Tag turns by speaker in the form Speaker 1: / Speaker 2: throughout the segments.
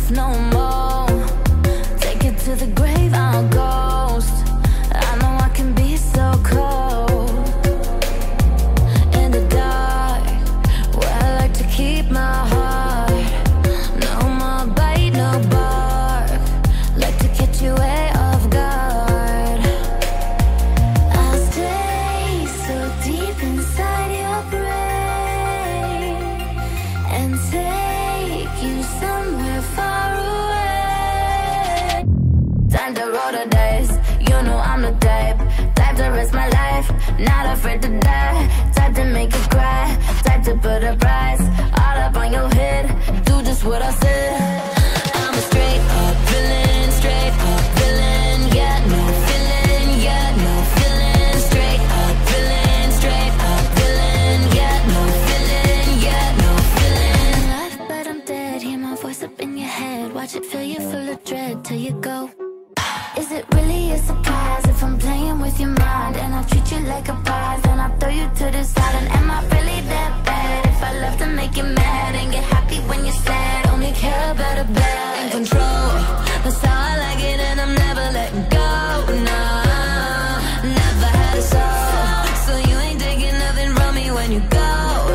Speaker 1: myself no more. Take it to the grave, I'm a ghost. I know I can be so cold. In the dark, where I like to keep my heart. No more bite, no bark. Like to catch you way off guard. I'll stay so deep inside your brain and take you somewhere far away. Time to roll the dice, you know I'm the type to risk my life, not afraid to die. Type to make you cry, type to put a price all up on your head. Do just what I said. I'm a straight up villain, straight up villain. Yeah, no feeling, yeah, no feeling. Straight up villain, straight up villain. Yeah, no feeling, yeah, no feeling. Alive, but I'm dead. Hear my voice up in your head. Watch it fill you full of dread till you go. Is it really a surprise if I'm playing with your mind and I treat you like a prize, then I throw you to the side? And am I really that bad if I love to make you mad and get happy when you're sad? Only care about a bad in control. That's how I like it, and I'm never letting go. Nah, never had a soul, so you ain't taking nothing from me when you go.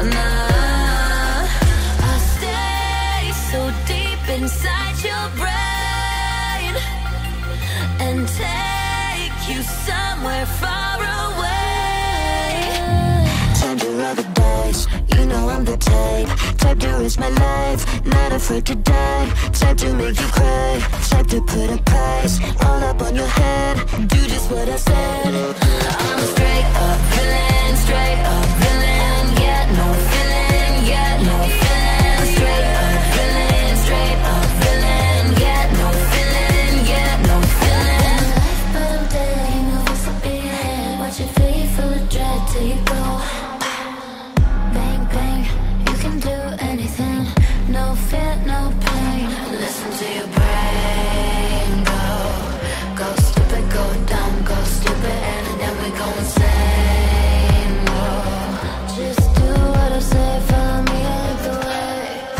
Speaker 1: Nah, I'll stay so deep inside your brain and take you somewhere far away. Time to roll the dice, you know I'm the type to risk my life, not afraid to die. Type to make you cry, type to put a price all up on your head. Do just what I said. I'm a straight up villain, straight up villain. Yeah, no feeling, yeah, no feeling. Straight up villain, straight up villain. Yeah, no feeling, yeah, no feeling. But I'm dead, you know what's up in your head. Watch it fill you full of dread till you go. Bang, bang, you can do anything. No fear, no pain. Listen to your brain go. Go stupid, go dumb, go stupid, and then we go insane. Whoa. Just do what I say, follow me, I lead the way.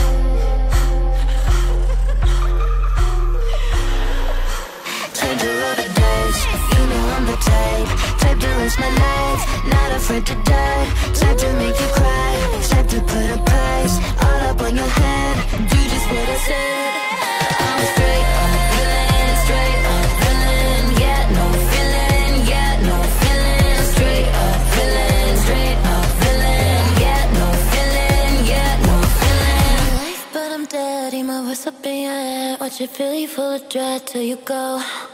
Speaker 1: Time to roll the dice, you know I'm the type to risk my life, not afraid to die. Type to make you cry, type to put a price all up on your head. Do just what I said. I'm a straight up villain, straight up villain. Yeah, no feeling, yeah, no feeling. Straight up villain, straight up villain. Yeah, no feeling, yeah, no feeling. Life, but I'm dead. Hear my voice up in your head. Watch it fill you full of dread till you go.